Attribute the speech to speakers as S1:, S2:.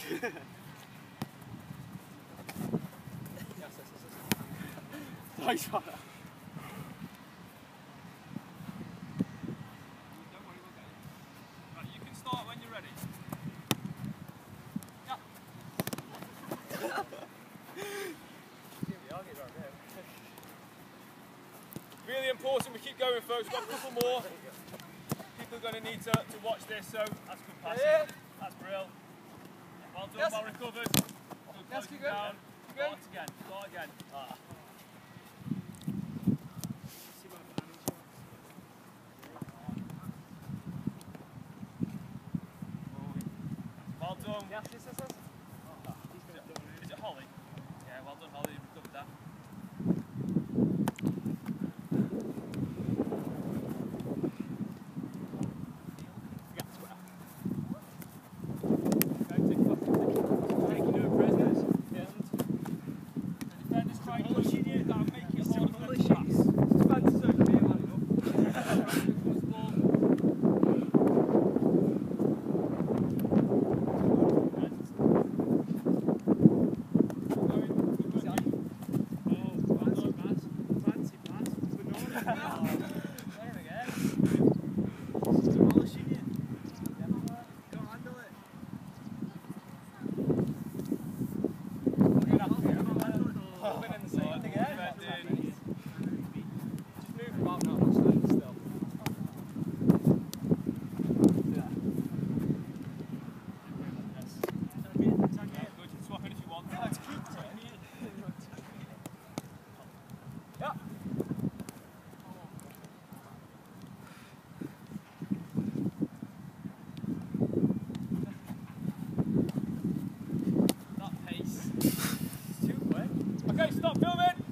S1: Nice one.
S2: You can start when you're ready. Yeah. Really important we keep going, folks. We've got a couple more. People are going to need to watch this, so that's good passing.
S1: Yeah.
S2: That's brilliant. Well done,
S1: Yes.
S2: well recovered. Good
S1: Yes,
S2: closing
S1: keep going.
S2: down.
S1: Keep going.
S2: Start again. Ah. Well done.
S1: Yes.
S2: Is it Holly? Yeah, well done, Holly. You've recovered that. Okay, stop filming!